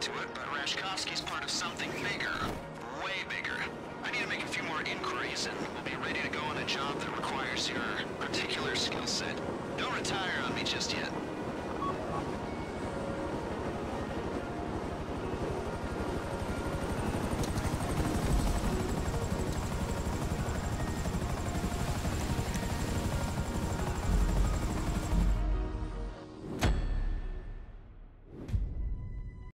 to it, but Rashkovsky's part of something bigger. Way bigger. I need to make a few more inquiries, and we'll be ready to go on a job that